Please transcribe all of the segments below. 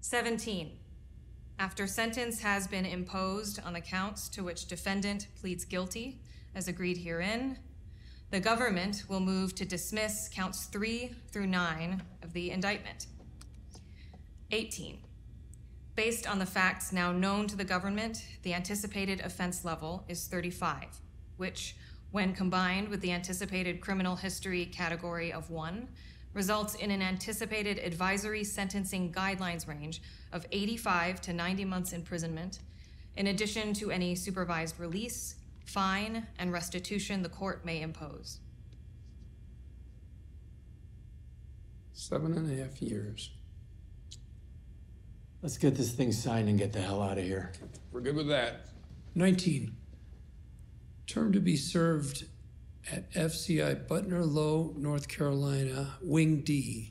17. After sentence has been imposed on the counts to which defendant pleads guilty, as agreed herein, the government will move to dismiss counts 3 through 9 of the indictment. 18. Based on the facts now known to the government, the anticipated offense level is 35, which, when combined with the anticipated criminal history category of 1, results in an anticipated advisory sentencing guidelines range of 85 to 90 months imprisonment, in addition to any supervised release, fine, and restitution the court may impose. 7.5 years. Let's get this thing signed and get the hell out of here. We're good with that. 19. Term to be served at FCI Butner Low, North Carolina, Wing D.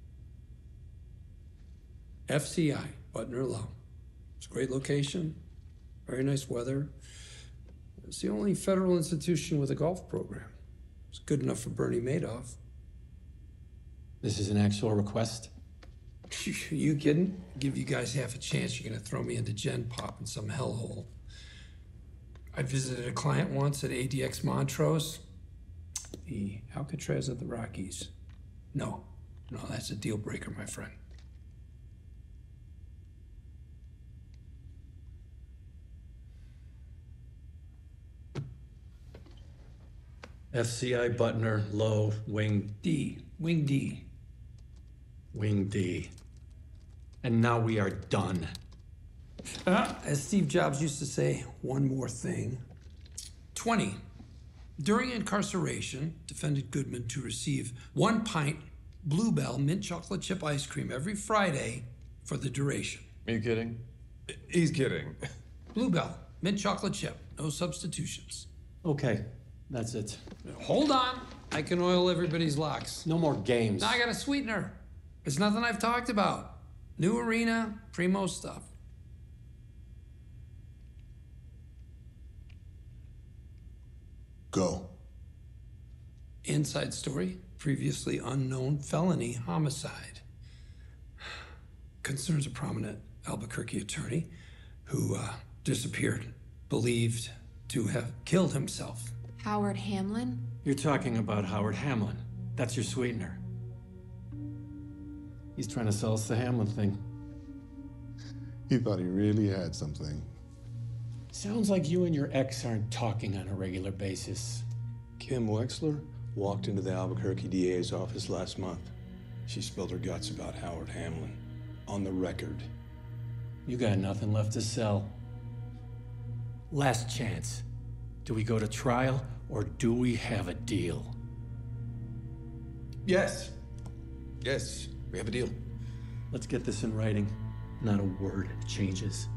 FCI Butner Low. It's a great location, very nice weather. It's the only federal institution with a golf program. It's good enough for Bernie Madoff. This is an actual request? You kidding? Give you guys half a chance, you're gonna throw me into Gen Pop in some hellhole. I visited a client once at ADX Montrose. The Alcatraz of the Rockies. No, that's a deal breaker, my friend. FCI Butner Low Wing D. Wing D. Wing D. And now we are done. As Steve Jobs used to say, one more thing. 20. During incarceration, defendant Goodman to receive 1 pint Bluebell mint chocolate chip ice cream every Friday for the duration. Are you kidding? He's kidding. Bluebell, mint chocolate chip, no substitutions. Okay, that's it. Hold on, I can oil everybody's locks. No more games. Now I got a sweetener. It's nothing I've talked about. New arena, primo stuff. Go. Inside story, previously unknown felony homicide. Concerns a prominent Albuquerque attorney who disappeared, believed to have killed himself. Howard Hamlin? You're talking about Howard Hamlin. That's your sweetener. He's trying to sell us the Hamlin thing. He thought he really had something. Sounds like you and your ex aren't talking on a regular basis. Kim Wexler walked into the Albuquerque DA's office last month. She spilled her guts about Howard Hamlin. On the record. You got nothing left to sell. Last chance. Do we go to trial or do we have a deal? Yes. Yes, we have a deal. Let's get this in writing. Not a word changes.